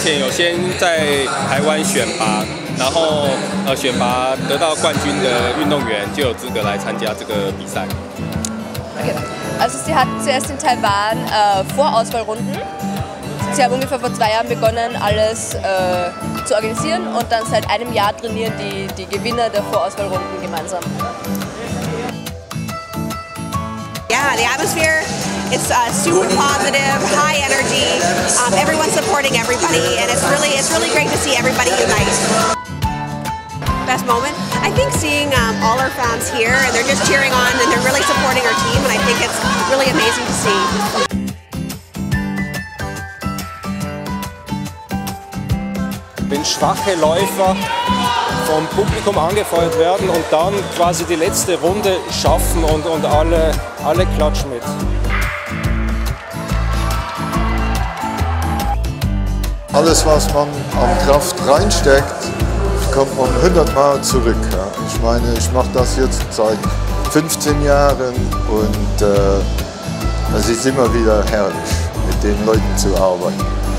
前有先在台湾选拔，然后选拔得到冠军的运动员就有资格来参加这个比赛。 Okay. Also sie hat zuerst in Taiwan Vorauswahlrunden. Sie haben ungefähr vor 2 Jahren begonnen, alles zu organisieren und dann seit einem Jahr trainieren die Gewinner der Vorauswahlrunden gemeinsam. Yeah, the atmosphere is super positive, high energy. Everyone's supporting everybody, and it's really great to see everybody unite. Best moment? I think seeing all our fans here, and they're just cheering on, and they're really supporting our team, and I think it's really amazing to see. Wenn schwache Läufer vom Publikum angefeuert werden und dann quasi die letzte Runde schaffen und alle klatschen mit. Alles, was man an Kraft reinsteckt, kommt man 100-mal zurück. Ja. Ich meine, ich mache das jetzt seit 15 Jahren und es ist immer wieder herrlich, mit den Leuten zu arbeiten.